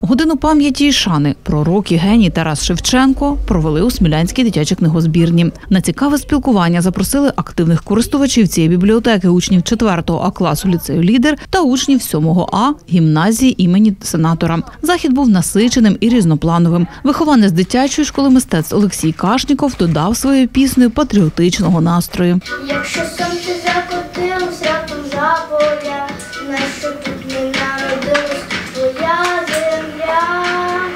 Годину пам'яті і шани пророк і геній Тарас Шевченко провели у Смілянській дитячій книгозбірні. На цікаве спілкування запросили активних користувачів цієї бібліотеки, учнів 4-го А класу ліцею «Лідер» та учнів 7-го А гімназії імені Сенатора. Захід був насиченим і різноплановим. Вихованець дитячої школи мистецтв Олексій Кашніков додав своєю піснею патріотичного настрою. Якщо сонце закотилось раптом за поля, нащо тут не народилась твоя земля?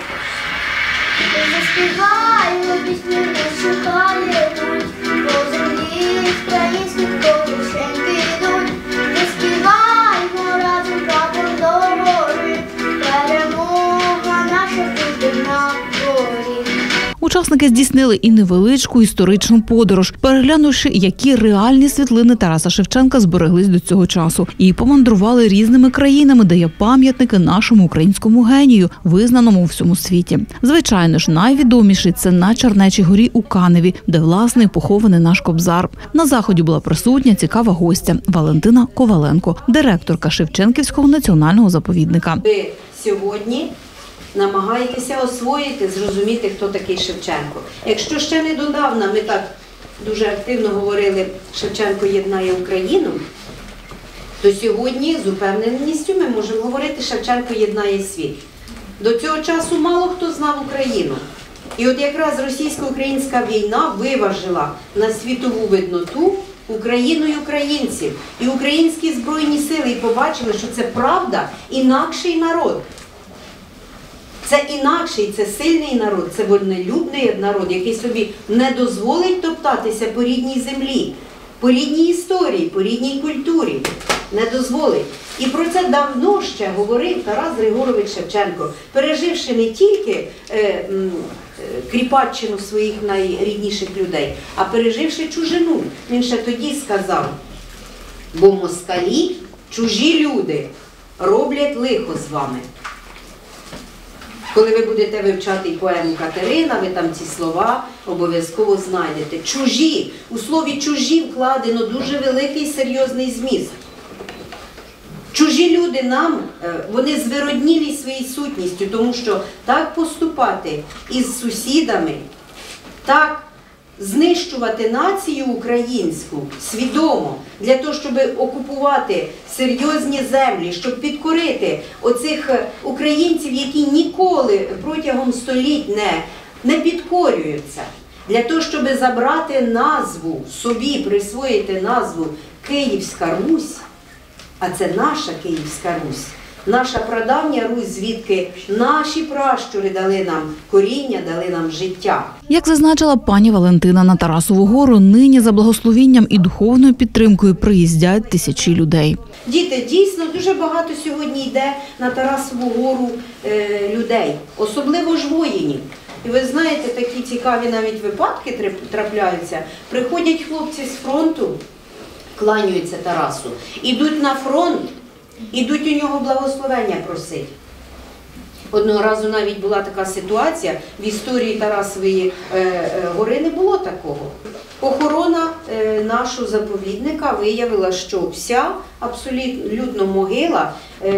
Заспіваємо пісню, не шукаємо, по землі українських колишеньки йдуть. Заспіваємо разом прапор до гори, перемога наша буде на горі. Учасники здійснили і невеличку історичну подорож, переглянувши, які реальні світлини Тараса Шевченка збереглись до цього часу. І помандрували різними країнами, де є пам'ятники нашому українському генію, визнаному у всьому світі. Звичайно ж, найвідоміший – це на Чернечій горі у Каневі, де, власне, похований наш Кобзар. На заході була присутня цікава гостя – Валентина Коваленко, директорка Шевченківського національного заповідника. Ви сьогодні намагаєтеся освоїти, зрозуміти, хто такий Шевченко. Якщо ще недавно ми так дуже активно говорили «Шевченко єднає Україну», то сьогодні з упевненістю ми можемо говорити «Шевченко єднає світ». До цього часу мало хто знав Україну. І от якраз російсько-українська війна виважила на світову видноту Україну і українців. І українські Збройні сили побачили, що це правда, інакший народ. Це інакший, це сильний народ, це вольнолюбний народ, який собі не дозволить топтатися по рідній землі, по рідній історії, по рідній культурі. Не дозволить. І про це давно ще говорив Тарас Григорович Шевченко, переживши не тільки кріпаччину своїх найрідніших людей, а переживши чужину. Він ще тоді сказав: бо москалі, чужі люди, роблять лихо з вами. Коли ви будете вивчати поему Катерина, ви там ці слова обов'язково знайдете. Чужі. У слові «чужі» вкладено дуже великий серйозний зміст. Чужі люди нам, вони звироднілі своєю сутністю, тому що так поступати із сусідами, так знищувати націю українську свідомо, для того, щоб окупувати серйозні землі, щоб підкорити оцих українців, які ніколи протягом століть не підкорюються, для того, щоб забрати назву, собі присвоїти назву Київська Русь, а це наша Київська Русь, наша прадавня Русь, звідки наші пращури дали нам коріння, дали нам життя. Як зазначила пані Валентина, на Тарасову гору нині за благословінням і духовною підтримкою приїздять тисячі людей. Діти, дійсно, дуже багато сьогодні йде на Тарасову гору людей, особливо ж воїнів. І ви знаєте, такі цікаві навіть випадки трапляються. Приходять хлопці з фронту, кланяються Тарасу, ідуть на фронт, ідуть у нього благословення просить. Одного разу навіть була така ситуація, в історії Тарасової гори не було такого. Охорона нашого заповідника виявила, що вся абсолютно могила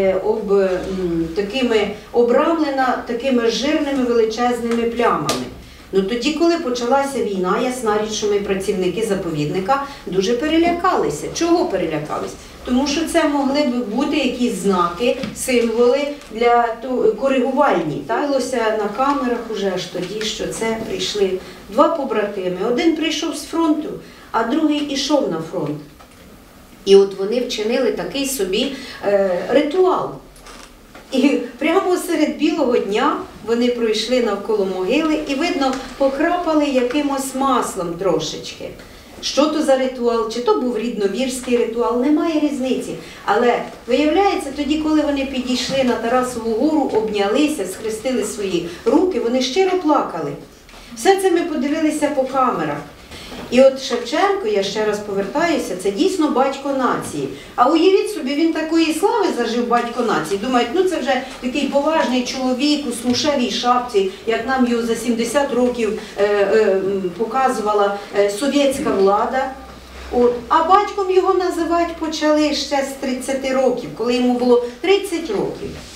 обрамлена такими жирними величезними плямами. Ну тоді, коли почалася війна, ясна річ, що ми, працівники заповідника, дуже перелякалися. Чого перелякались? Тому що це могли б бути якісь знаки, символи коригувальні. Сталося на камерах уже аж тоді, що це прийшли два побратими. Один прийшов з фронту, а другий ішов на фронт. І от вони вчинили такий собі ритуал. І прямо серед білого дня вони пройшли навколо могили і, видно, покрапали якимось маслом трошечки. Що то за ритуал, чи то був рідновірський ритуал, немає різниці. Але виявляється, тоді, коли вони підійшли на Тарасову гору, обнялися, схрестили свої руки, вони щиро плакали. Все це ми подивилися по камерах. І от Шевченко, я ще раз повертаюся, це дійсно батько нації. А уявіть собі, він такої слави зажив, батько нації. Думають, ну це вже такий поважний чоловік у смушевій шапці, як нам його за 70 років показувала совєтська влада. От. А батьком його називати почали ще з 30 років, коли йому було 30 років.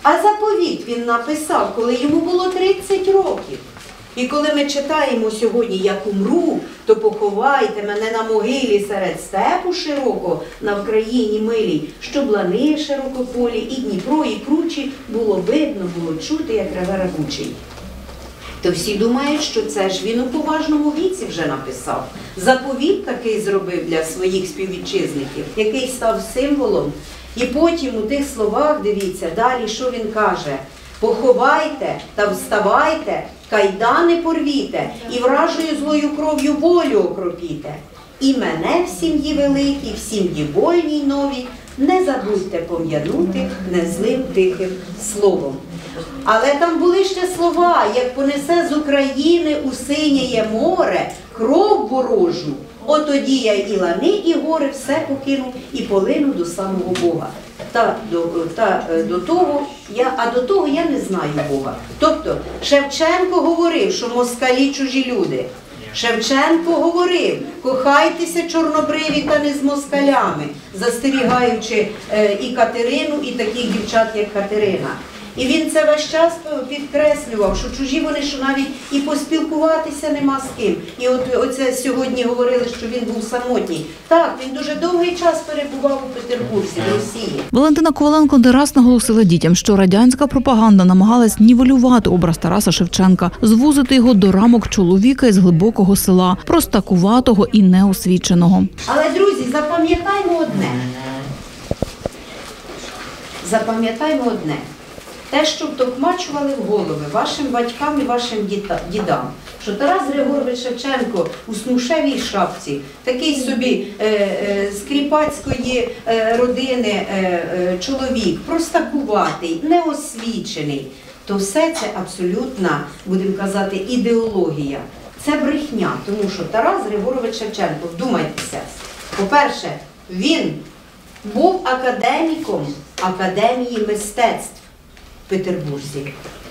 А заповіт він написав, коли йому було 30 років. І коли ми читаємо сьогодні «Як умру, то поховайте мене на могилі серед степу широкого, на Вкраїні милій, щоб лани широкополі, і Дніпро, і кручі, було видно, було чути, як реве ревучий». То всі думають, що це ж він у поважному віці вже написав. Заповіт такий зробив для своїх співвітчизників, який став символом. І потім у тих словах, дивіться, далі що він каже: «Поховайте та вставайте, кайдани порвіте, і вражою злою кров'ю волю окропіте. І мене в сім'ї великій, в сім'ї вольній новій, не забудьте пом'янути незлим тихим словом». Але там були ще слова: «Як понесе з України у синяє море кров ворожу, отоді я і лани, і гори все покину, і полину до самого Бога». До того я не знаю Бога. Тобто Шевченко говорив, що москалі чужі люди. Шевченко говорив: кохайтеся, чорнобриві, та не з москалями, застерігаючи і Катерину, і таких дівчат, як Катерина. І він це весь час підкреслював, що чужі вони, що навіть і поспілкуватися нема з ким. І оце сьогодні говорили, що він був самотній. Так, він дуже довгий час перебував у Петербурзі, в Росії. Валентина Коваленко не раз наголосила дітям, що радянська пропаганда намагалась нівелювати образ Тараса Шевченка, звузити його до рамок чоловіка із глибокого села, простакуватого і неосвіченого. Але, друзі, запам'ятаймо одне. Запам'ятаймо одне. Те, що втокмачували в голови вашим батькам і вашим дідам, що Тарас Григорович Шевченко у смушевій шапці, такий собі з кріпацької родини чоловік, простакуватий, неосвічений, то все це абсолютна, будемо казати, ідеологія. Це брехня, тому що Тарас Григорович Шевченко, вдумайтеся, по-перше, він був академіком Академії мистецтв в Петербурзі.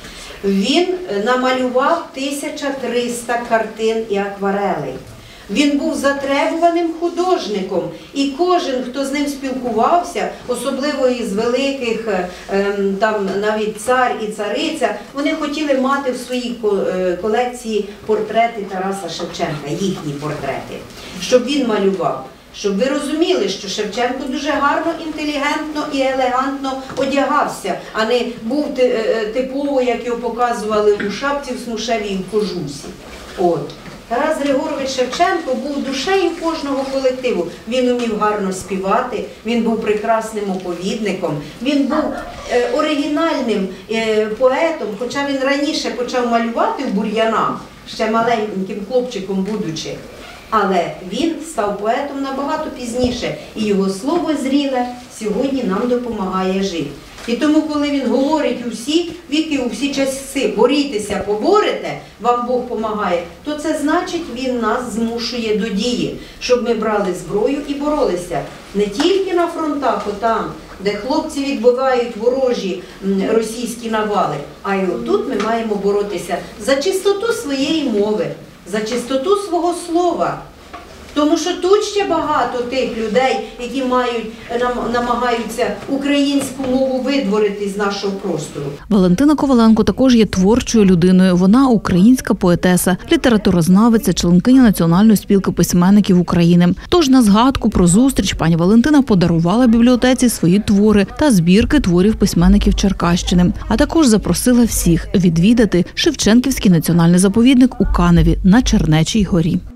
Він намалював 1300 картин і акварелей. Він був затребуваним художником, і кожен, хто з ним спілкувався, особливо із великих, там навіть цар і цариця, вони хотіли мати в своїй колекції портрети Тараса Шевченка, їхні портрети, щоб він малював. Щоб ви розуміли, що Шевченко дуже гарно, інтелігентно і елегантно одягався, а не був типово, як його показували, у шапці, в смушевій і в кожусі. От. Тарас Григорович Шевченко був душею кожного колективу. Він умів гарно співати, він був прекрасним оповідником, він був оригінальним поетом, хоча він раніше почав малювати в бур'янах, ще маленьким хлопчиком будучи. Але він став поетом набагато пізніше, і його слово зріле сьогодні нам допомагає жити. І тому, коли він говорить у всі віки, у всі часи, борітеся, поборете, вам Бог помагає, то це значить, він нас змушує до дії, щоб ми брали зброю і боролися. Не тільки на фронтах, отам, де хлопці відбивають ворожі російські навали, а й отут ми маємо боротися за чистоту своєї мови, за чистоту свого слова. Тому що тут ще багато тих людей, які намагаються українську мову видворити з нашого простору. Валентина Коваленко також є творчою людиною. Вона українська поетеса, літературознавиця, членкиня Національної спілки письменників України. Тож на згадку про зустріч пані Валентина подарувала бібліотеці свої твори та збірки творів письменників Черкащини. А також запросила всіх відвідати Шевченківський національний заповідник у Каневі на Чернечій горі.